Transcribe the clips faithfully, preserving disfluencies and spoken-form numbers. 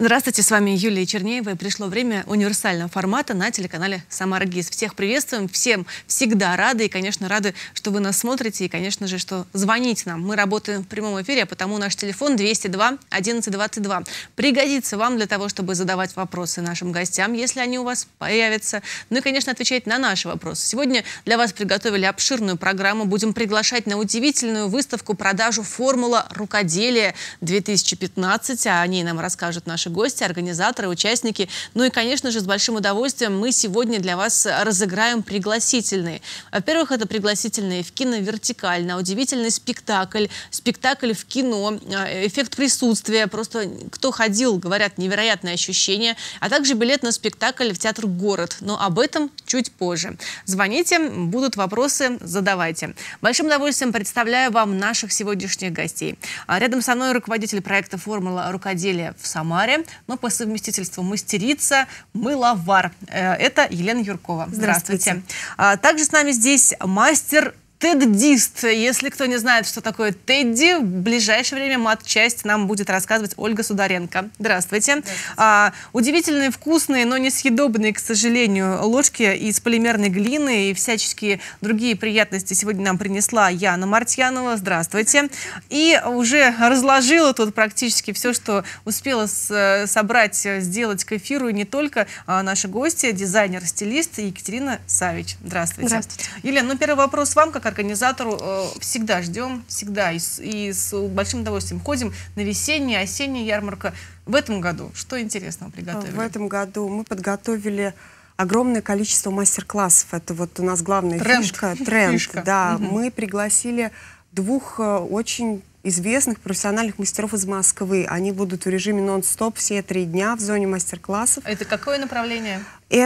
Здравствуйте, с вами Юлия Чернеева. И пришло время универсального формата на телеканале «Самара ГИС». Всех приветствуем, всем всегда рады. И, конечно, рады, что вы нас смотрите. И, конечно же, что звоните нам. Мы работаем в прямом эфире, а потому наш телефон двести два одиннадцать двадцать два. Пригодится вам для того, чтобы задавать вопросы нашим гостям, если они у вас появятся. Ну и, конечно, отвечать на наши вопросы. Сегодня для вас приготовили обширную программу. Будем приглашать на удивительную выставку-продажу «Формула рукоделия две тысячи пятнадцать». О ней нам расскажут наши гости, организаторы, участники. Ну и, конечно же, с большим удовольствием мы сегодня для вас разыграем пригласительные. Во-первых, это пригласительные в кино «Вертикаль» на удивительный спектакль. Спектакль в кино, эффект присутствия. Просто кто ходил, говорят, невероятное ощущение. А также билет на спектакль в театр «Город». Но об этом чуть позже. Звоните, будут вопросы, задавайте. Большим удовольствием представляю вам наших сегодняшних гостей. Рядом со мной руководитель проекта «Формула рукоделия» в Самаре, но по совместительству мастерица, мыловар. Это Елена Юркова. Здравствуйте. Здравствуйте. Также с нами здесь мастер теддист. Если кто не знает, что такое тедди, в ближайшее время мат-часть нам будет рассказывать Ольга Сударенко. Здравствуйте. Здравствуйте. А, удивительные, вкусные, но несъедобные, к сожалению, ложки из полимерной глины и всяческие другие приятности сегодня нам принесла Яна Мартьянова. Здравствуйте. И уже разложила тут практически все, что успела с, собрать, сделать к эфиру. И не только а, наши гости, дизайнер, стилист Екатерина Савич. Здравствуйте. Здравствуйте. Елена, ну первый вопрос вам, как организатору. Всегда ждем, всегда и с, и с большим удовольствием ходим на весеннюю, осеннюю ярмарку. В этом году что интересного приготовили? В этом году мы подготовили огромное количество мастер-классов. Это вот у нас главная тренд. фишка. Тренд, фишка. Да. Угу. Мы пригласили двух очень известных профессиональных мастеров из Москвы. Они будут в режиме нон-стоп все три дня в зоне мастер-классов. Это какое направление?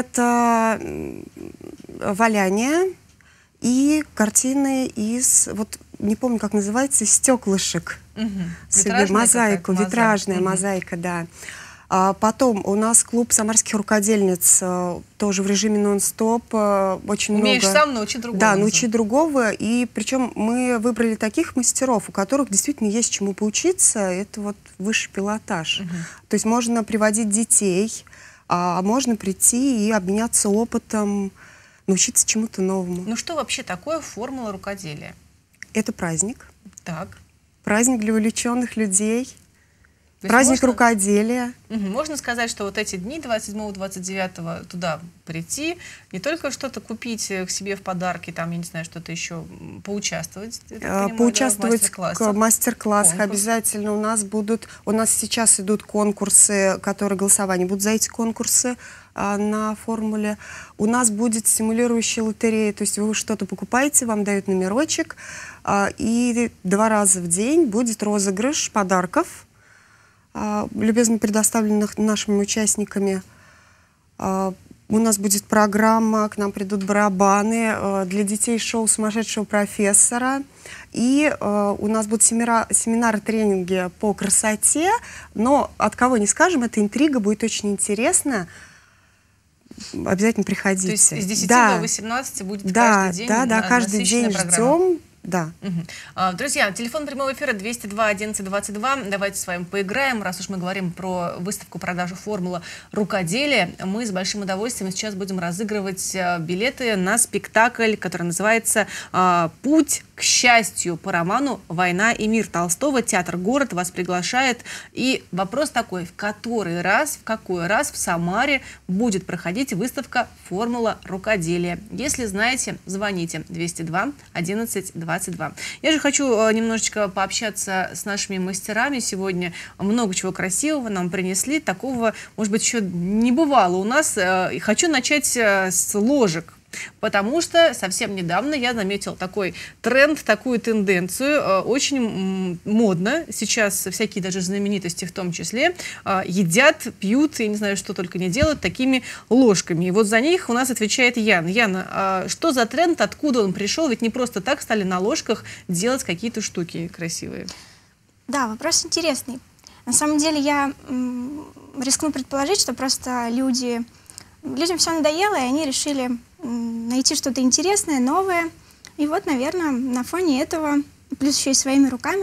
Это валяние и картины из, вот не помню, как называется, стеклышек. Угу. Мозаику, витражная угу. мозаика, да. А потом у нас клуб самарских рукодельниц, тоже в режиме нон-стоп. Очень Умеешь много... сам, научи другого. Да, научи другого. И причем мы выбрали таких мастеров, у которых действительно есть чему поучиться. Это вот высший пилотаж. Угу. То есть можно приводить детей, а можно прийти и обменяться опытом, научиться чему-то новому. Ну что вообще такое формула рукоделия? Это праздник. Так. Праздник для увлеченных людей. Праздник можно... рукоделия. Угу. Можно сказать, что вот эти дни двадцать седьмого — двадцать девятого туда прийти, не только что-то купить к себе в подарки, там, я не знаю, что-то еще, поучаствовать. Понимаю, поучаствовать да, в мастер-классах обязательно. У нас будут, у нас сейчас идут конкурсы, которые голосование будут за эти конкурсы а, на формуле. У нас будет стимулирующая лотерея, то есть вы что-то покупаете, вам дают номерочек, а, и два раза в день будет розыгрыш подарков, любезно предоставленных нашими участниками. У нас будет программа, к нам придут барабаны, для детей шоу сумасшедшего профессора. И у нас будут семинары, тренинги по красоте. Но от кого не скажем, эта интрига будет очень интересна. Обязательно приходите. То есть с десяти да. до восемнадцати будет да, каждый день Да, да, каждый день ждем. Да. Угу. Друзья, телефон прямого эфира двести два одиннадцать двадцать два. Давайте с вами поиграем. Раз уж мы говорим про выставку-продажу «Формула рукоделия», мы с большим удовольствием сейчас будем разыгрывать билеты на спектакль, который называется «Путь к счастью» по роману «Война и мир» Толстого. Театр «Город» вас приглашает. И вопрос такой: в который раз, в какой раз в Самаре будет проходить выставка «Формула рукоделия»? Если знаете, звоните двести два одиннадцать двадцать два. Я же хочу немножечко пообщаться с нашими мастерами сегодня. Много чего красивого нам принесли. Такого, может быть, еще не бывало у нас. И хочу начать с ложек. Потому что совсем недавно я заметила такой тренд, такую тенденцию. Очень модно. Сейчас всякие даже знаменитости в том числе едят, пьют, я не знаю, что только не делают, такими ложками. И вот за них у нас отвечает Яна. Яна, что за тренд, откуда он пришел? Ведь не просто так стали на ложках делать какие-то штуки красивые. Да, вопрос интересный. На самом деле я рискну предположить, что просто люди, людям все надоело, и они решили найти что-то интересное, новое. И вот, наверное, на фоне этого, плюс еще и своими руками,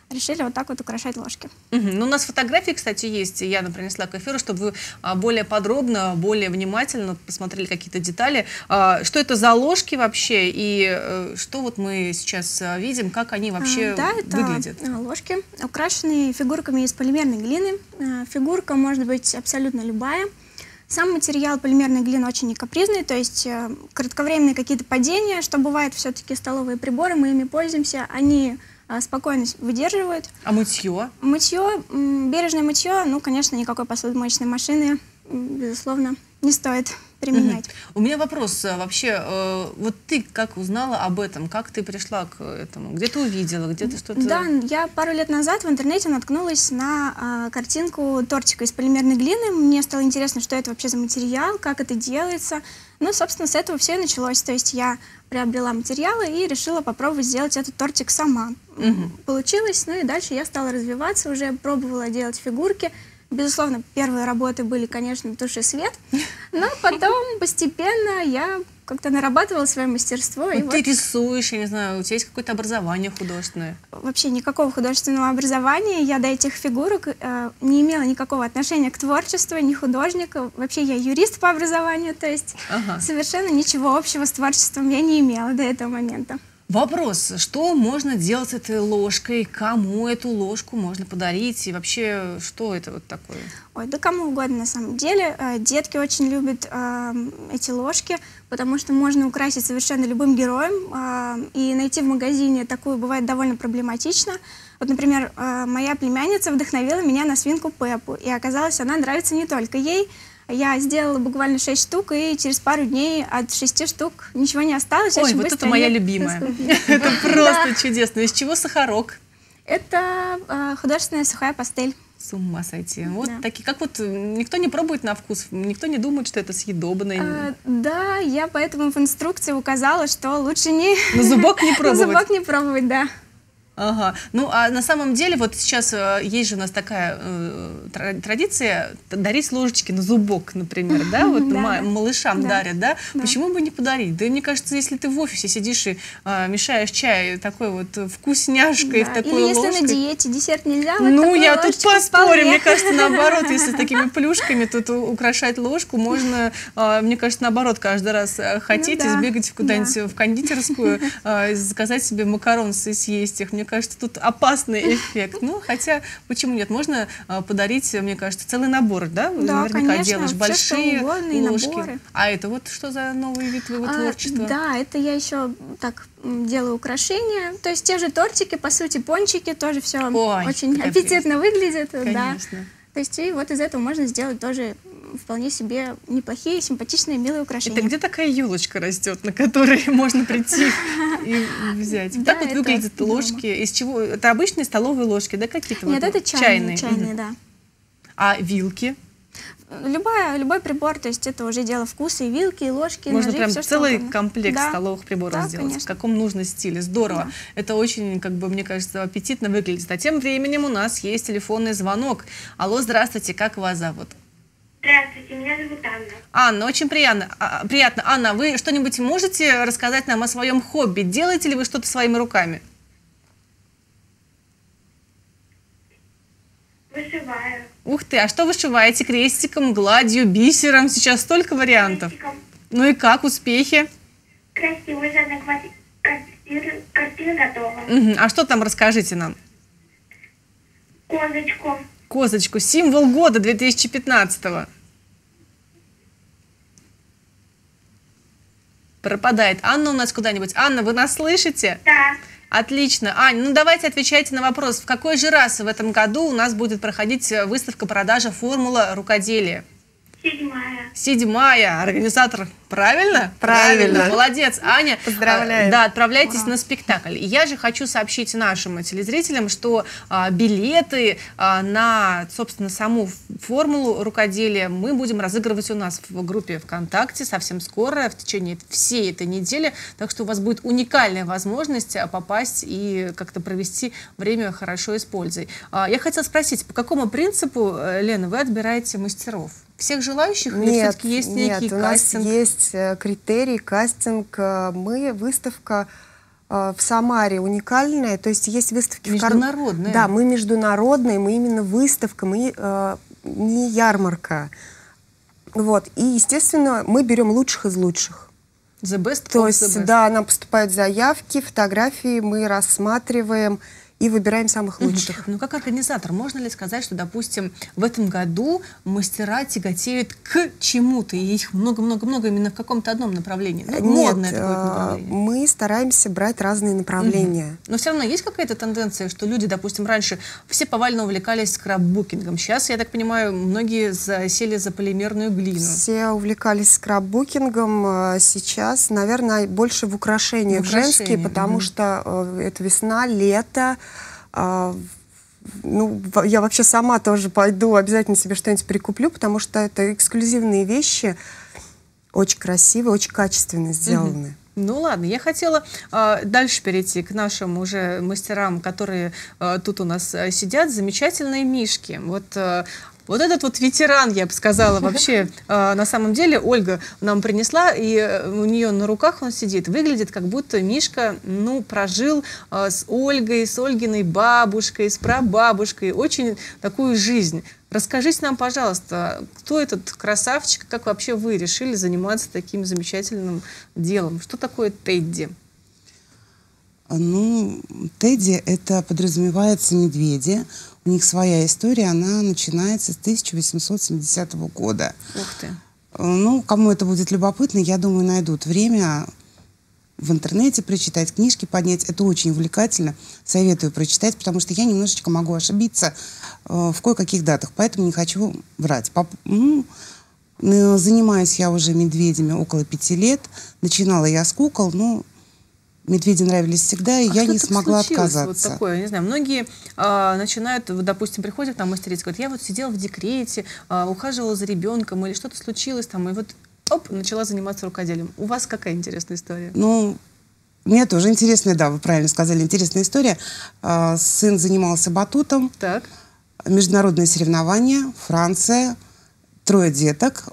решили вот так вот украшать ложки. Угу. Ну, у нас фотографии, кстати, есть. Яна принесла к эфиру, чтобы вы более подробно, более внимательно посмотрели какие-то детали. Что это за ложки вообще и что вот мы сейчас видим, как они вообще да, это выглядят? Ложки, украшенные фигурками из полимерной глины. Фигурка может быть абсолютно любая. Сам материал полимерной глины очень некапризный, то есть э, кратковременные какие-то падения, что бывает все-таки столовые приборы, мы ими пользуемся, они э, спокойно выдерживают. А мытье? Мытье, бережное мытье, ну, конечно, никакой посудомоечной машины, безусловно, не стоит применять. Угу. У меня вопрос вообще, э, вот ты как узнала об этом, как ты пришла к этому, где ты увидела, где ты что-то... Да, я пару лет назад в интернете наткнулась на э, картинку тортика из полимерной глины, мне стало интересно, что это вообще за материал, как это делается, ну, собственно, с этого все и началось, то есть я приобрела материалы и решила попробовать сделать этот тортик сама. Угу. Получилось, ну и дальше я стала развиваться, уже пробовала делать фигурки. Безусловно, первые работы были, конечно, тушь и свет, но потом постепенно я как-то нарабатывала свое мастерство. Вот и ты вот... рисуешь, я не знаю, у тебя есть какое-то образование художественное? Вообще никакого художественного образования. Я до этих фигурок э, не имела никакого отношения к творчеству, ни художника. Вообще я юрист по образованию, то есть ага. совершенно ничего общего с творчеством я не имела до этого момента. Вопрос, что можно делать с этой ложкой, кому эту ложку можно подарить и вообще, что это вот такое? Ой, да кому угодно на самом деле. Детки очень любят э, эти ложки, потому что можно украсить совершенно любым героем, э, и найти в магазине такую бывает довольно проблематично. Вот, например, э, моя племянница вдохновила меня на свинку Пеппу, и оказалось, она нравится не только ей. Я сделала буквально шесть штук, и через пару дней от шести штук ничего не осталось. Ой, вот это моя любимая. Это просто чудесно. Из чего сахарок? Это художественная сухая пастель. С ума сойти. Вот такие, как вот никто не пробует на вкус, никто не думает, что это съедобно. Да, я поэтому в инструкции указала, что лучше не... На зубок не пробовать. На зубок не пробовать, да. Ага. Ну, а на самом деле, вот сейчас э, есть же у нас такая э, традиция дарить ложечки на зубок, например, да, вот да, малышам да. дарят, да? да? Почему бы не подарить? Да, мне кажется, если ты в офисе сидишь и э, мешаешь чай такой вот вкусняшкой, да. такой Или ложкой. если на диете десерт нельзя, вот ну, я тут поспорю, вполне. Мне кажется, наоборот, если с такими плюшками тут украшать ложку, можно, э, мне кажется, наоборот, каждый раз хотеть ну, да. сбегать куда-нибудь да. в кондитерскую, э, заказать себе макарон и съесть их. Мне кажется, тут опасно. Опасный эффект. Ну, хотя, почему нет? Можно а, подарить, мне кажется, целый набор, да? Да, наверняка конечно, делаешь большие угодно, ложки. Наборы. А это вот что за новый вид твоего а, творчества? Да, это я еще так делаю украшения. То есть те же тортики, по сути, пончики, тоже все Ой, очень аппетитно выглядит. Конечно. Да. То есть и вот из этого можно сделать тоже вполне себе неплохие, симпатичные, милые украшения. Это где такая елочка растет, на которой можно прийти и взять? Так вот выглядят ложки. Из чего? Это обычные столовые ложки, да, какие-то? Нет, это чайные, чайные, да. А вилки? Любая, любой прибор, то есть это уже дело вкуса, и вилки, и ложки, можно ножи, прям все, целый что комплект да. столовых приборов да, сделать, конечно. в каком нужно стиле. Здорово. Да. Это очень, как бы, мне кажется, аппетитно выглядит. А тем временем у нас есть телефонный звонок. Алло, здравствуйте, как вас зовут? Здравствуйте, меня зовут Анна. Анна, очень приятно. А, приятно. Анна, вы что-нибудь можете рассказать нам о своем хобби? Делаете ли вы что-то своими руками? Вышиваю. Ух ты, а что вышиваете? Крестиком, гладью, бисером? Сейчас столько вариантов. Крестиком. Ну и как, успехи? Красиво, уже одна картина, картина готова. Угу. А что там, расскажите нам? Козочку. Козочку, символ года две тысячи пятнадцатого. Пропадает. Анна у нас куда-нибудь. Анна, вы нас слышите? Да. Отлично. Ань, ну давайте отвечайте на вопрос. В какой же раз в этом году у нас будет проходить выставка-продажа «Формула рукоделия»? Седьмая. Седьмая. Организатор. Правильно? Правильно. Правильно. Молодец, Аня. Поздравляю. Да, отправляйтесь Ура. на спектакль. И я же хочу сообщить нашим телезрителям, что а, билеты а, на, собственно, саму формулу рукоделия мы будем разыгрывать у нас в группе ВКонтакте совсем скоро, в течение всей этой недели. Так что у вас будет уникальная возможность попасть и как-то провести время хорошо и с пользой. А, я хотела спросить, по какому принципу, Лена, вы отбираете мастеров? Всех желающих? Нет, или все-таки есть нет, некий у нас кастинг? есть критерий, кастинг. Мы, выставка в Самаре уникальное, то есть есть выставки... Международные? В Кар... Да, мы международные, мы именно выставка, мы э, не ярмарка. Вот. И, естественно, мы берем лучших из лучших. The best То of есть, the best. да, нам поступают заявки, фотографии, мы рассматриваем и выбираем самых лучших. Ну, как организатор, можно ли сказать, что, допустим, в этом году мастера тяготеют к чему-то, и их много-много-много именно в каком-то одном направлении? Ну, Нет, модное такое направление. Мы стараемся брать разные направления. Угу. Но все равно есть какая-то тенденция, что люди, допустим, раньше все повально увлекались скраббукингом. Сейчас, я так понимаю, многие засели за полимерную глину. Все увлекались скраббукингом. Сейчас, наверное, больше в украшениях женские, потому угу. что это весна, лето. А, ну, я вообще сама тоже пойду, обязательно себе что-нибудь прикуплю, потому что это эксклюзивные вещи, очень красивые, очень качественно сделаны. Угу. Ну ладно, я хотела э, дальше перейти к нашим уже мастерам, которые э, тут у нас э, сидят, замечательные мишки. Вот э, Вот этот вот ветеран, я бы сказала, вообще, э, на самом деле, Ольга нам принесла, и у нее на руках он сидит. Выглядит, как будто Мишка, ну, прожил э, с Ольгой, с Ольгиной бабушкой, с прабабушкой очень такую жизнь. Расскажите нам, пожалуйста, кто этот красавчик, как вообще вы решили заниматься таким замечательным делом? Что такое Тедди? Ну, Тедди, это подразумевается медведи. У них своя история, она начинается с тысяча восемьсот семидесятого года. Ух ты. Ну, кому это будет любопытно, я думаю, найдут время в интернете прочитать, книжки поднять. Это очень увлекательно. Советую прочитать, потому что я немножечко могу ошибиться э, в кое-каких датах, поэтому не хочу врать. Поп ну, занимаюсь я уже медведями около пяти лет. Начинала я с кукол, но медведи нравились всегда, и а я не смогла отказаться. Вот такое, не знаю, многие а, начинают, вот, допустим, приходят там мастерицы, говорят, я вот сидела в декрете, а, ухаживала за ребенком, или что-то случилось там, и вот, оп, начала заниматься рукоделием. У вас какая интересная история? Ну, у меня тоже интересная, да, вы правильно сказали, интересная история. А, сын занимался батутом. Так. Международные соревнования, Франция, трое деток.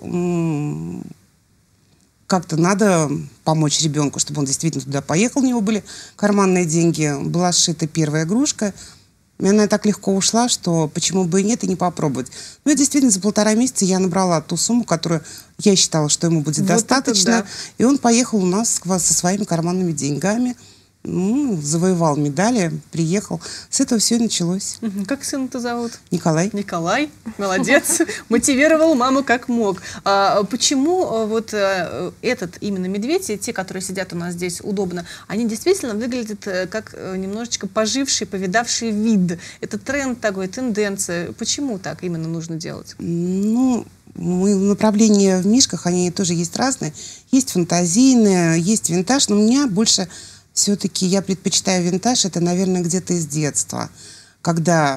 Как-то надо помочь ребенку, чтобы он действительно туда поехал. У него были карманные деньги. Была сшита первая игрушка. И она так легко ушла, что почему бы и нет, и не попробовать. Ну и действительно, за полтора месяца я набрала ту сумму, которую я считала, что ему будет вот достаточно. Да. И он поехал у нас со своими карманными деньгами. Ну, завоевал медали, приехал. С этого все и началось. Как сына-то зовут? Николай. Николай, молодец. Мотивировал маму как мог. А почему вот этот именно медведь, и те, которые сидят у нас здесь удобно, они действительно выглядят как немножечко поживший, повидавший вид? Это тренд такой, тенденция. Почему так именно нужно делать? Ну, направления в мишках, они тоже есть разные. Есть фантазийные, есть винтаж, но у меня больше... Все-таки я предпочитаю винтаж, это, наверное, где-то из детства, когда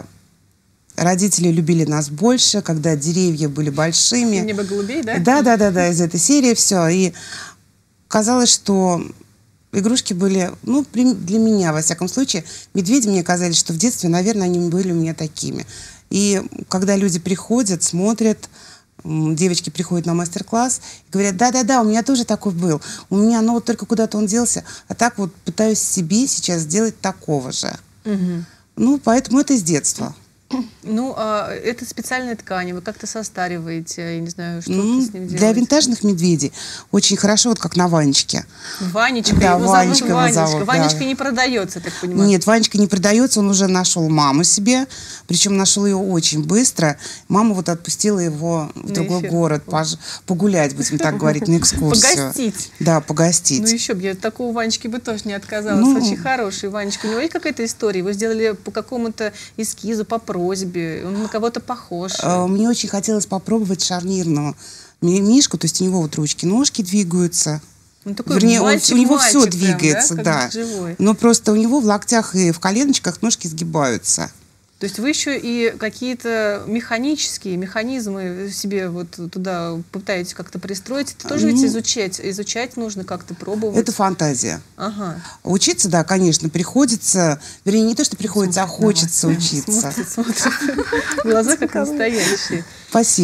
родители любили нас больше, когда деревья были большими. Небо голубей, да? Да, да, да, да, из этой серии все. И казалось, что игрушки были, ну, для меня, во всяком случае, медведи мне казались, что в детстве, наверное, они были у меня такими. И когда люди приходят, смотрят, девочки приходят на мастер-класс и говорят, да-да-да, у меня тоже такой был. У меня, ну вот только куда-то он делся. А так вот пытаюсь себе сейчас сделать такого же. Угу. Ну, поэтому это с детства. Ну, а это специальная ткань, вы как-то состариваете, я не знаю, что ну, с ним делаете. Для винтажных медведей очень хорошо, вот как на Ванечке. Ванечка, да, его Ванечка, зовут Ванечка. зовут, Ванечка да. не продается, так понимаю. Нет, Ванечка не продается, он уже нашел маму себе, причем нашел ее очень быстро. Мама вот отпустила его в на другой эфир. город, пож... погулять, будем так говорить, на экскурсию. Погостить. Да, погостить. Ну еще бы, я такого Ванечки бы тоже не отказалась. Ну, очень хороший Ванечка. У него есть какая-то история? Вы сделали по какому-то эскизу, по просьбе? Он на кого-то похож. Мне очень хотелось попробовать шарнирного мишку, то есть у него вот ручки-ножки двигаются. Ну, такой Вернее, мальчик, он, у него мальчик все прям, двигается, да, да. Но просто у него в локтях и в коленочках ножки сгибаются. То есть вы еще и какие-то механические механизмы себе вот туда пытаетесь как-то пристроить? Это тоже ну, ведь изучать, изучать нужно как-то, пробовать? Это фантазия. Ага. Учиться, да, конечно, приходится. Вернее, не то, что приходится, смотрит а хочется учиться. Смотрит, смотрит. Глаза как настоящие. Спасибо.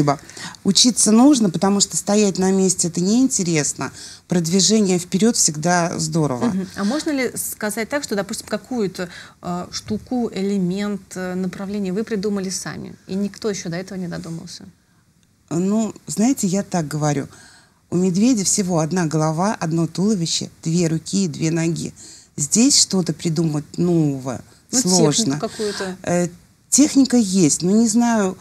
Учиться нужно, потому что стоять на месте это неинтересно. Продвижение вперед всегда здорово. Угу. А можно ли сказать так, что, допустим, какую-то э, штуку, элемент, э, направление вы придумали сами, и никто еще до этого не додумался? Ну, знаете, я так говорю. У медведя всего одна голова, одно туловище, две руки и две ноги. Здесь что-то придумать нового ну, сложно. Какую-то. Э, техника есть, но не знаю,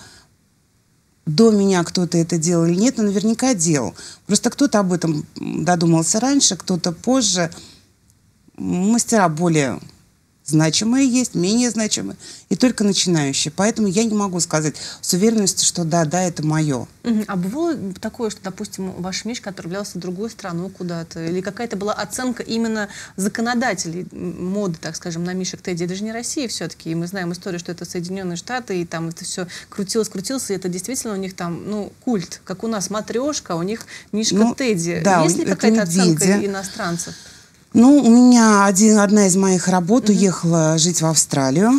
до меня кто-то это делал или нет, но наверняка делал. Просто кто-то об этом додумался раньше, кто-то позже. Мастера более значимые есть, менее значимые, и только начинающие. Поэтому я не могу сказать с уверенностью, что да, да, это мое. Uh-huh. А бывало такое, что, допустим, ваш мишка отправлялся в другую страну куда-то, или какая-то была оценка именно законодателей моды, так скажем, на мишек Тедди? Это же не Россия все-таки, и мы знаем историю, что это Соединенные Штаты, и там это все крутилось, крутилось, и это действительно у них там, ну, культ, как у нас матрешка, у них мишка ну, Тедди. Да, есть ли какая-то оценка иностранцев? Ну, у меня один, одна из моих работ uh-huh. уехала жить в Австралию.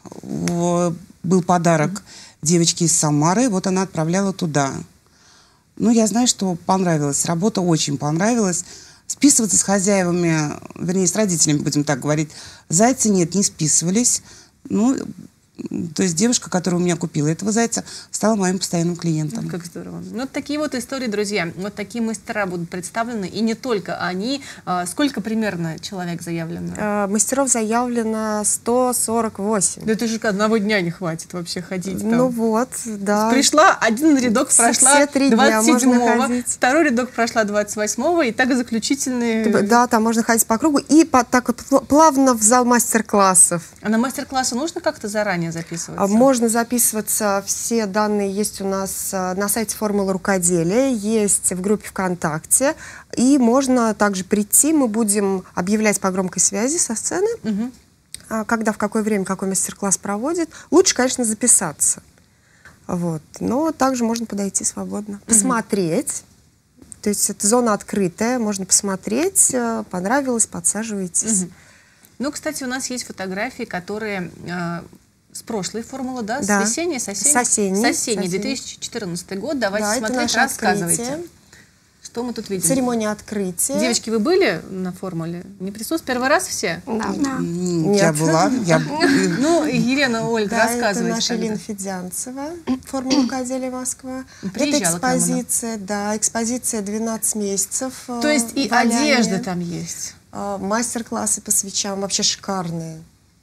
Был подарок uh-huh. девочке из Самары, вот она отправляла туда. Ну, я знаю, что понравилась. Работа очень понравилась. Списываться с хозяевами, вернее, с родителями, будем так говорить, зайцы нет, не списывались. Ну, то есть девушка, которая у меня купила этого зайца, стала моим постоянным клиентом. Как здорово. Ну, вот такие вот истории, друзья. Вот такие мастера будут представлены. И не только они. А, сколько примерно человек заявлено? А, мастеров заявлено сто сорок восемь. Да это же одного дня не хватит вообще ходить там. Ну вот, да. Пришла, один рядок прошла двадцать седьмого, второй рядок прошла двадцать восьмого, и так заключительные... Да, там можно ходить по кругу. И по, так вот плавно в зал мастер-классов. А на мастер-классы нужно как-то заранее записываться? Можно записываться, все данные есть у нас на сайте «Формула рукоделия», есть в группе ВКонтакте, и можно также прийти, мы будем объявлять по громкой связи со сцены, угу. когда, в какое время, какой мастер-класс проводит. Лучше, конечно, записаться, вот. Но также можно подойти свободно, посмотреть, угу. то есть это зона открытая, можно посмотреть, понравилось, подсаживайтесь. Угу. Ну, кстати, у нас есть фотографии, которые... С прошлой формулы, да? Да. С весенней, с осенней? С осенней. С осенней, две тысячи четырнадцатый год. Давайте да, смотреть, рассказывайте. Открытие. Что мы тут видим? Церемония открытия. Девочки, вы были на формуле? Не присутствовали? Первый раз все? Да. да. Нет. Я была. Я... Ну, Елена, Ольга, да, рассказывайте. Это наша Лена Федянцева, формула рукоделия Москва. Это экспозиция, да, экспозиция двенадцать месяцев. То есть и валяния. Одежда там есть? Мастер-классы посвящаем, вообще шикарные.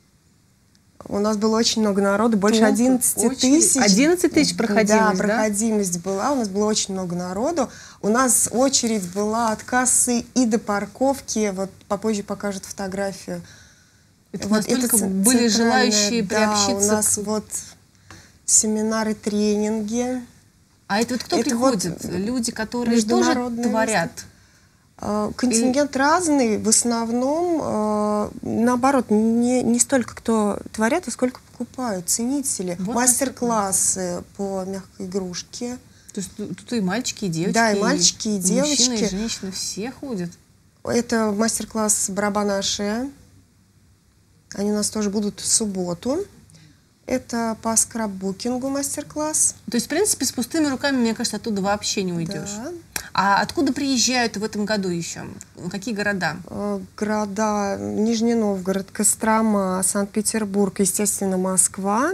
У нас было очень много народу, больше Толк, одиннадцати тысяч. одиннадцать тысяч проходимость, да? проходимость да? была, у нас было очень много народу. У нас очередь была от кассы и до парковки, вот попозже покажут фотографию. Это вот настолько это были желающие да, приобщиться? у нас к... вот семинары, тренинги. А это вот кто это приходит? Вот люди, которые тоже творят? Контингент Или... разный, в основном, э, наоборот, не, не столько кто творят, а сколько покупают, ценители. Вот мастер-классы по мягкой игрушке. То есть тут и мальчики, и девочки, да, и мальчики, и, и девочки. Мужчины, и женщины, все ходят. Это мастер-класс барабана-аше. Они у нас тоже будут в субботу. Это по скраббукингу мастер-класс. То есть, в принципе, с пустыми руками, мне кажется, оттуда вообще не уйдешь. Да. А откуда приезжают в этом году еще? Какие города? Города Нижний Новгород, Кострома, Санкт-Петербург, естественно, Москва,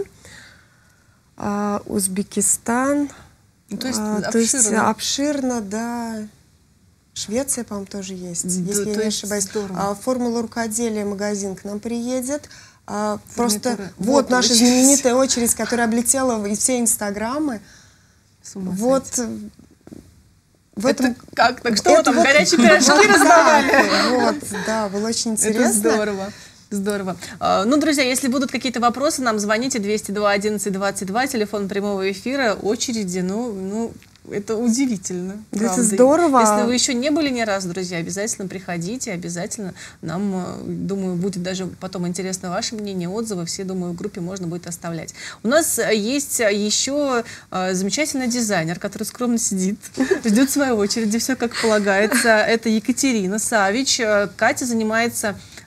Узбекистан. Ну, то есть, а, обширно. То есть обширно, да. Швеция, по-моему, тоже есть, да, если я не ошибаюсь. А, формула рукоделия, магазин к нам приедет. А, просто вот, вот наша знаменитая очередь, которая облетела и все инстаграмы. Вот. В это этом... как? Так что это там, вот... горячие пирожки раздавали? Вот, да, было очень интересно. Это здорово. Здорово. Ну, друзья, если будут какие-то вопросы, нам звоните двести два одиннадцать двадцать два, телефон прямого эфира, очереди, ну, ну, это удивительно. Это здорово. Если вы еще не были ни разу, друзья, обязательно приходите, обязательно. Нам, думаю, будет даже потом интересно ваше мнение, отзывы. Все, думаю, в группе можно будет оставлять. У нас есть еще замечательный дизайнер, который скромно сидит, ждет своей очереди, все как полагается. Это Екатерина Савич. Катя занимается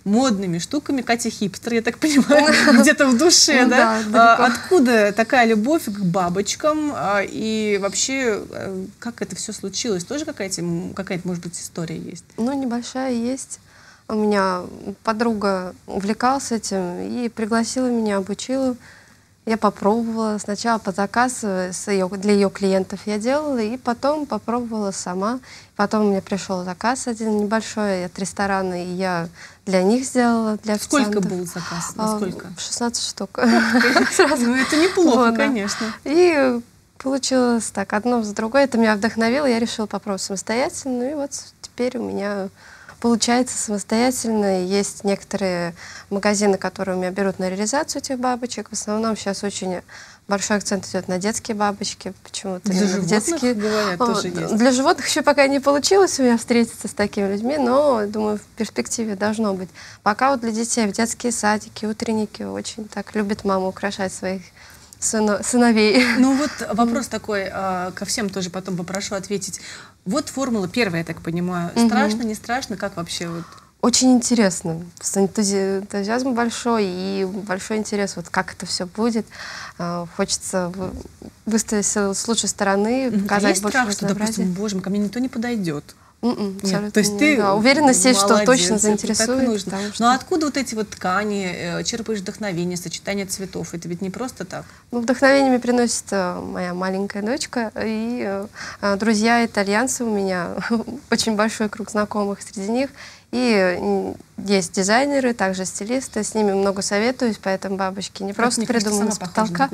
модными штуками. Катя хипстер, я так понимаю, где-то в душе, да? Откуда такая любовь к бабочкам? И вообще, как это все случилось? Тоже какая-то, какая-то, может быть, история есть? Ну, небольшая есть. У меня подруга увлекалась этим и пригласила меня, обучила. Я попробовала. Сначала по заказу с ее, для ее клиентов я делала, и потом попробовала сама. Потом мне пришел заказ один небольшой от ресторана, и я для них сделала, для официантов. Сколько был заказ? Насколько? шестнадцать штук. Ну, это неплохо, конечно. И получилось так, одно за другое. Это меня вдохновило, я решила попробовать самостоятельно. Ну и вот теперь у меня получается самостоятельно. Есть некоторые магазины, которые у меня берут на реализацию этих бабочек. В основном сейчас очень большой акцент идет на детские бабочки. Почему-то для животных, детские. Говорят, тоже есть. Для животных еще пока не получилось у меня встретиться с такими людьми, но, думаю, в перспективе должно быть. Пока вот для детей в детские садики, утренники очень так любят маму украшать своих сыновей. Ну вот вопрос такой, ко всем тоже потом попрошу ответить. Вот формула первая, я так понимаю. Страшно, не страшно? Как вообще? Вот? Очень интересно. Энтузиазм большой и большой интерес, вот как это все будет. Хочется выставить с лучшей стороны, показать а есть больше страх, что, допустим, боже мой, ко мне никто не подойдет? Нет, то есть ты да, уверенность есть, что молодец, точно заинтересует. Что... Но ну откуда вот эти вот ткани, черпаешь вдохновение, сочетание цветов? Это ведь не просто так. Ну, вдохновение мне приносит моя маленькая дочка и э, друзья итальянцы у меня, очень большой круг знакомых среди них. И есть дизайнеры, также стилисты, с ними много советуюсь, поэтому бабочки не просто придуманы с потолка.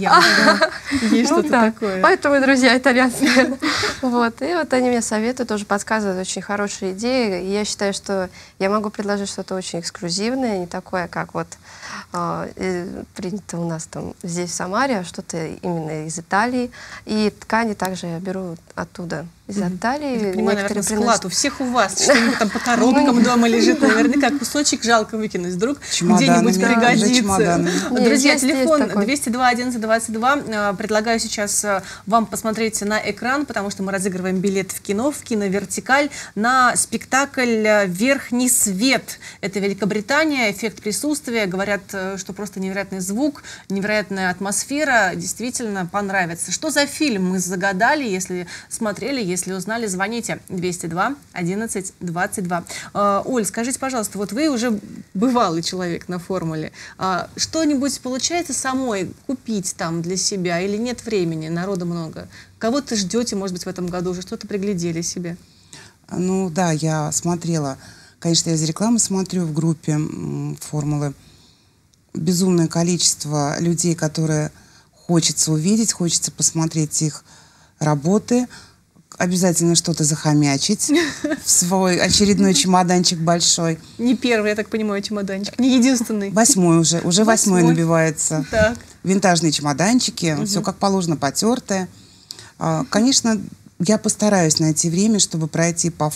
Есть что-то такое. Поэтому друзья итальянцы. Вот. И вот они мне советуют, тоже подсказывают очень хорошие идеи. И я считаю, что я могу предложить что-то очень эксклюзивное, не такое, как вот принято у нас там здесь в Самаре, а что-то именно из Италии. И ткани также я беру оттуда, из Италии. Я понимаю, наверное, склад у всех у вас что-нибудь там по коробкам дома лежит, наверняка кусочек жалко выкинуть, вдруг где-нибудь пригодится. Друзья, телефон двести два одиннадцать двадцать два. Предлагаю сейчас вам посмотреть на экран, потому что мы разыгрываем билет в кино, в кино «Вертикаль» на спектакль «Верхний свет». Это Великобритания, эффект присутствия. Говорят, что просто невероятный звук, невероятная атмосфера. Действительно понравится. Что за фильм мы загадали? Если смотрели, если узнали, звоните двести два одиннадцать двадцать два. Оль, скажите, пожалуйста, вот вы уже бывалый человек на формуле. Что-нибудь получается самой купить там для себя или нет времени, народа много? Кого-то ждете, может быть, в этом году уже что-то приглядели себе? Ну да, я смотрела. Конечно, я из рекламы смотрю в группе формулы. Безумное количество людей, которые хочется увидеть, хочется посмотреть их работы. Обязательно что-то захомячить в свой очередной чемоданчик большой. Не первый, я так понимаю, чемоданчик, не единственный. Восьмой уже, уже восьмой, восьмой набивается. Так. Винтажные чемоданчики, угу. Все как положено, потертое. А, конечно, я постараюсь найти время, чтобы пройти по,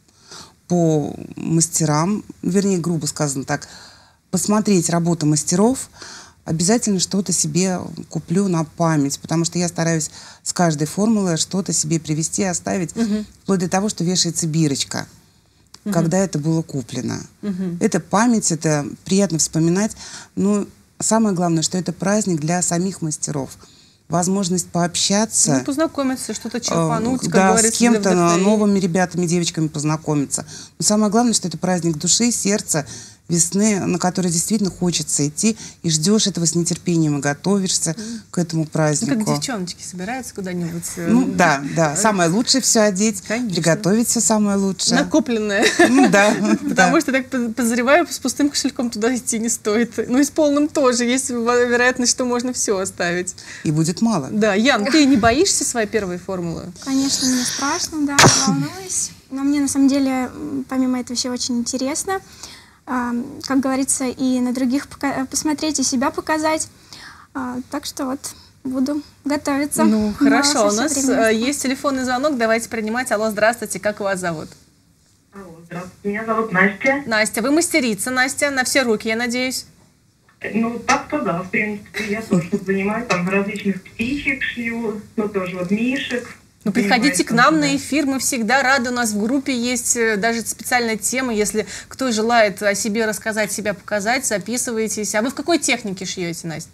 по мастерам, вернее, грубо сказано так, посмотреть работу мастеров. Обязательно что-то себе куплю на память, потому что я стараюсь с каждой формулы что-то себе привезти, оставить, угу. вплоть до того, что вешается бирочка, угу. когда это было куплено. Угу. Это память, это приятно вспоминать. Но самое главное, что это праздник для самих мастеров. Возможность пообщаться. Ну, познакомиться, что-то черпануть, как да, говорится, с кем-то, новыми ребятами, девочками познакомиться. Но самое главное, что это праздник души, сердца, весны, на который действительно хочется идти, и ждешь этого с нетерпением, и готовишься mm. к этому празднику. Ну, как девчоночки собираются куда-нибудь. Ну, да, да. Самое лучшее все одеть, Конечно. Приготовить все самое лучшее. Накопленное. Ну, да. Потому что, так подозреваю, с пустым кошельком туда идти не стоит. Ну, и с полным тоже. Есть вероятность, что можно все оставить. И будет мало. Да. Ян, ты не боишься своей первой формулы? Конечно, мне страшно, да, волнуюсь. Но мне, на самом деле, помимо этого, все очень интересно. Как говорится, и на других посмотреть, и себя показать. Так что вот буду готовиться. Ну, хорошо. У нас есть телефонный звонок. Давайте принимать. Алло, здравствуйте. Как вас зовут? Алло, здравствуйте. Меня зовут Настя. Настя, вы мастерица, Настя, на все руки, я надеюсь? Ну, так-то да, в принципе. Я тоже тут занимаюсь, там различных птичек шью, ну, тоже вот мишек. Ну, приходите к нам на эфир, мы всегда рады, у нас в группе есть даже специальная тема, если кто желает о себе рассказать, себя показать, записывайтесь. А вы в какой технике шьете, Настя?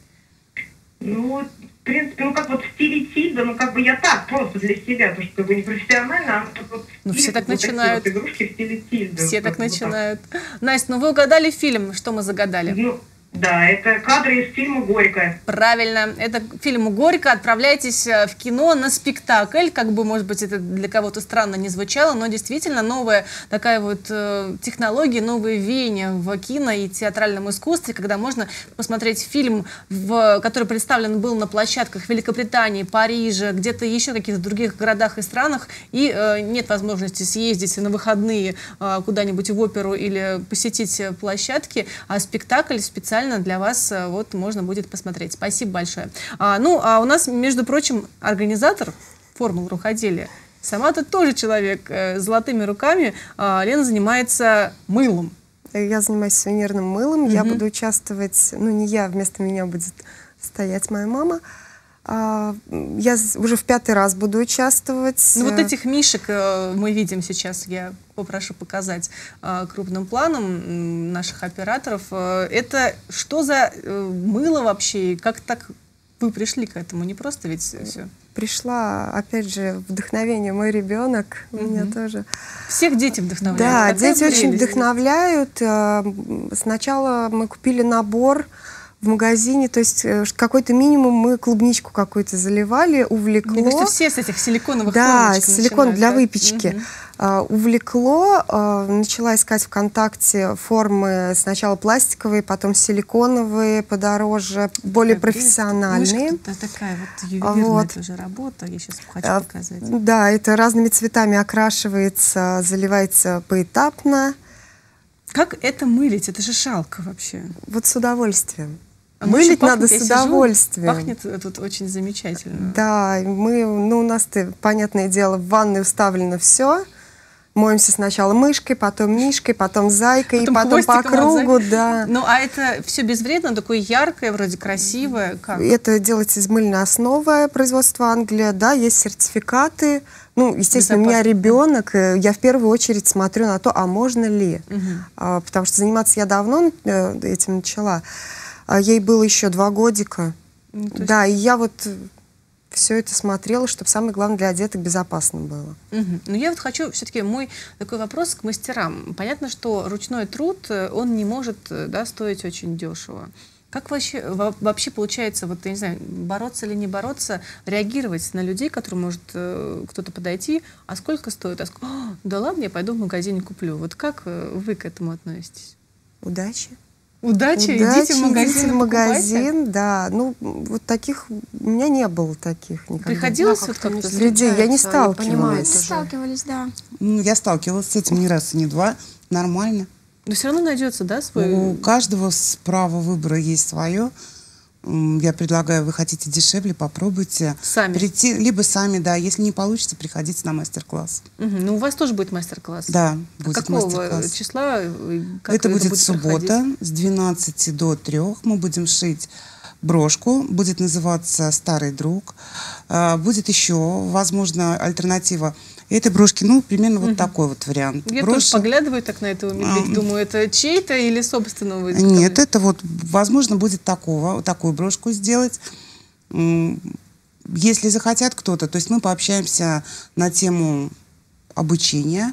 Ну, в принципе, ну как вот в стиле Тильда, ну как бы я так, просто для себя, потому что как бы не профессионально, а вот ну все так вот начинают. Вот игрушки в стиле Тильда. Все так начинают. Так. Настя, ну вы угадали фильм, что мы загадали? Ну, да, это кадры из фильма «Горько». Правильно, это фильм «Горько». Отправляйтесь в кино на спектакль. Как бы, может быть, это для кого-то странно не звучало, но действительно новая такая вот э, технология, новые веяния в кино и театральном искусстве, когда можно посмотреть фильм, в, который представлен был на площадках Великобритании, Парижа, где-то еще в каких-то других городах и странах, и э, нет возможности съездить на выходные э, куда-нибудь в оперу или посетить площадки, а спектакль специально для вас вот можно будет посмотреть. Спасибо большое. А, ну, а у нас, между прочим, организатор формул рукоделия. Сама-то тоже человек э, с золотыми руками. А, Лена занимается мылом. Я занимаюсь сувенирным мылом. Угу. Я буду участвовать, ну не я, вместо меня будет стоять моя мама. А, я уже в пятый раз буду участвовать. Ну вот этих мишек э, мы видим сейчас, я попрошу показать э, крупным планом наших операторов. Э, это что за э, мыло вообще? Как так вы пришли к этому? Не просто ведь все. Пришла, опять же, вдохновение. Мой ребенок, угу. меня тоже. Всех дети вдохновляют. Да, Какая дети прелесть. очень вдохновляют. Сначала мы купили набор в магазине, то есть какой-то минимум мы клубничку какую-то заливали, увлекло. Мне кажется, все с этих силиконовых Да, силикон для да? выпечки. Угу. Uh, увлекло, uh, начала искать ВКонтакте формы сначала пластиковые, потом силиконовые, подороже, более такая профессиональные. Это такая вот ювелирная вот. тоже работа, я сейчас хочу uh, показать. Да, это разными цветами окрашивается, заливается поэтапно. Как это мылить? Это же жалко вообще. Вот с удовольствием. А Мылить пахнет, надо с удовольствием. Пахнет тут очень замечательно. Да, мы, ну, у нас, понятное дело, в ванной уставлено все. Моемся сначала мышкой, потом мишкой, потом зайкой, потом и потом по кругу, да. Ну, а это все безвредно, такое яркое, вроде красивое? Как? Это делается из мыльной основы, производства Англия, да, есть сертификаты. Ну, естественно, у меня ребенок, я в первую очередь смотрю на то, а можно ли. Угу. А, потому что заниматься я давно этим начала. А ей было еще два годика. Ну, есть... Да, и я вот все это смотрела, чтобы самое главное для деток безопасно было. Угу. Но я вот хочу все-таки мой такой вопрос к мастерам. Понятно, что ручной труд, он не может, да, стоить очень дешево. Как вообще, вообще получается, вот, я не знаю, бороться или не бороться, реагировать на людей, к которым может э, кто-то подойти, а сколько стоит? А сколько? О, да ладно, я пойду в магазине куплю. Вот как вы к этому относитесь? Удачи. Удачи, Удачи, идите в магазин, идите в магазин, да. Ну, вот таких, у меня не было таких никогда. Приходилось да, вот как-то с людей, я не сталкивалась. Мы сталкивались, да. Ну, я сталкивалась с этим ни раз и ни два, нормально. Но все равно найдется, да, свой? У каждого право выбора есть свое. Я предлагаю, вы хотите дешевле, попробуйте. Сами? Прийти, либо сами, да. Если не получится, приходите на мастер-класс. Угу. Ну, у вас тоже будет мастер-класс? Да, будет а какого мастер-класс. числа? Как это, это будет, будет суббота проходить? С двенадцати до трёх. Мы будем шить брошку. Будет называться «Старый друг». Будет еще, возможно, альтернатива этой брошки, ну, примерно угу. вот такой вот вариант. Я Броши. тоже поглядываю так на этого медведя, а, думаю, это чей-то или собственного? Нет, это вот, возможно, будет такого, такую брошку сделать. Если захотят кто-то, то есть мы пообщаемся на тему обучения,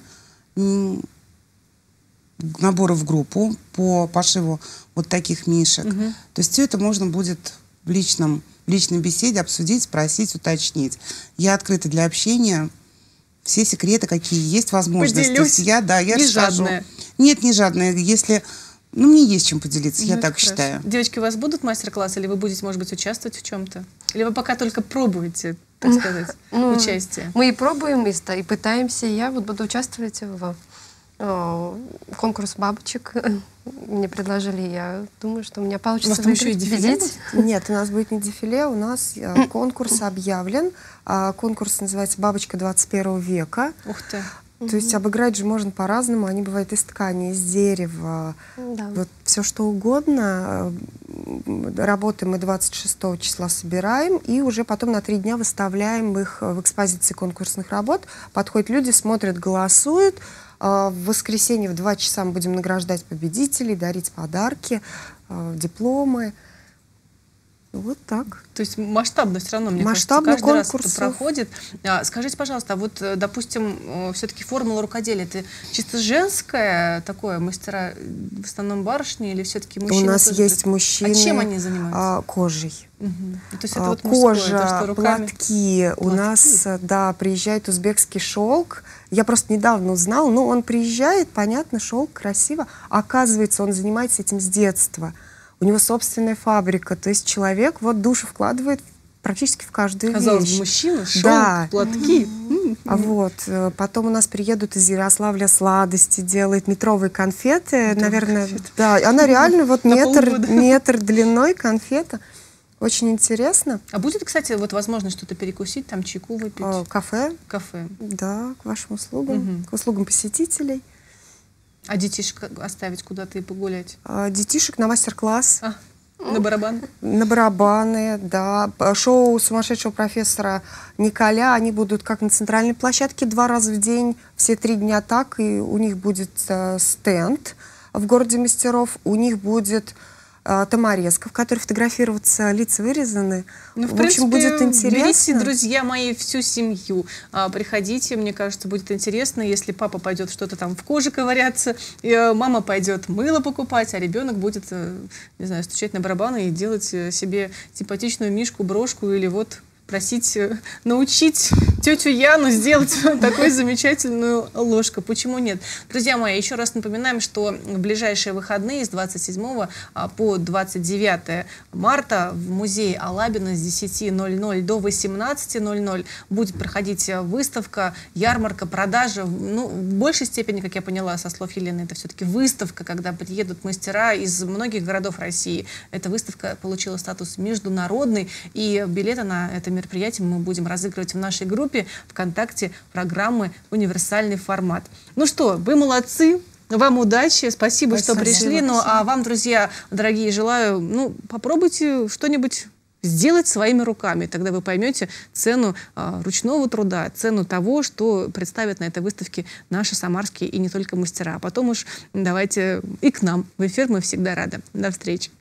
набора в группу по пошиву вот таких мишек. Угу. То есть все это можно будет в личном, в личной беседе обсудить, спросить, уточнить. Я открыта для общения. Все секреты, какие есть возможности. Поделюсь. Я, да, я не расскажу. Жадная. Нет, не жадная. Если, ну, мне есть чем поделиться, ну, я так хорошо. считаю. Девочки, у вас будут мастер-классы, или вы будете, может быть, участвовать в чем-то? Или вы пока только пробуете, так сказать, ну, участие? Мы и пробуем, и, и пытаемся. Я вот буду участвовать в о, конкурс бабочек. Мне предложили, я думаю, что у меня получится победить. Нет, у нас будет не дефиле, у нас конкурс объявлен. Конкурс называется «Бабочка двадцать первого века». Ух ты! Угу. То есть обыграть же можно по-разному. Они бывают из ткани, из дерева, Да. вот все что угодно. Работы мы двадцать шестого числа собираем и уже потом на три дня выставляем их в экспозиции конкурсных работ. Подходят люди, смотрят, голосуют. В воскресенье в два часа мы будем награждать победителей, дарить подарки, дипломы. Вот так. То есть масштабно все равно, мне Масштабно кажется, каждый конкурсов. раз это проходит. А, скажите, пожалуйста, а вот, допустим, все-таки формула рукоделия, это чисто женское такое, мастера в основном барышни или все-таки мужчины? У нас тоже есть при... мужчины. А чем они занимаются? А, кожей. Угу. То есть это а, вот мужское, кожа, то, что руками... платки. У нас, да, приезжает узбекский шелк. Я просто недавно узнала, ну, он приезжает, понятно, шелк, красиво. Оказывается, он занимается этим с детства. У него собственная фабрика. То есть человек вот душу вкладывает практически в каждую Казалось вещь. бы, мужчина, шелк, да. платки. А вот, потом у нас приедут из Ярославля сладости, делает метровые конфеты. Метровые наверное, конфеты. Да, она реально вот метр, метр длиной конфета. Очень интересно. А будет, кстати, вот возможность что-то перекусить, там чайку выпить? А, кафе. Кафе. Да, к вашим услугам, угу. к услугам посетителей. А детишек оставить куда-то и погулять? А, детишек на мастер-класс. А, на барабаны? На барабаны, да. Шоу сумасшедшего профессора Николя, они будут как на центральной площадке два раза в день, все три дня так, и у них будет э, стенд в городе мастеров, у них будет э, тамарезка, в которой фотографироваться, лица вырезаны. Ну, в, в принципе, общем, будет интересно. Берите, друзья мои, всю семью. А, приходите, мне кажется, будет интересно, если папа пойдет что-то там в коже ковыряться, и, а, мама пойдет мыло покупать, а ребенок будет, не знаю, стучать на барабаны и делать себе симпатичную мишку, брошку или вот просить, научить тетю Яну сделать такую замечательную ложку. Почему нет? Друзья мои, еще раз напоминаем, что в ближайшие выходные с двадцать седьмого по двадцать девятое марта в музее Алабина с десяти ноль-ноль до восемнадцати ноль-ноль будет проходить выставка, ярмарка, продажа. Ну, в большей степени, как я поняла со слов Елены, это все-таки выставка, когда приедут мастера из многих городов России. Эта выставка получила статус международный, и билеты на это мероприятие мероприятие мы будем разыгрывать в нашей группе ВКонтакте программы «Универсальный формат». Ну что, вы молодцы, вам удачи, спасибо, спасибо что пришли. Спасибо. Ну а вам, друзья, дорогие, желаю, ну, попробуйте что-нибудь сделать своими руками. Тогда вы поймете цену а, ручного труда, цену того, что представят на этой выставке наши самарские и не только мастера. А потом уж давайте и к нам в эфир, мы всегда рады. До встречи.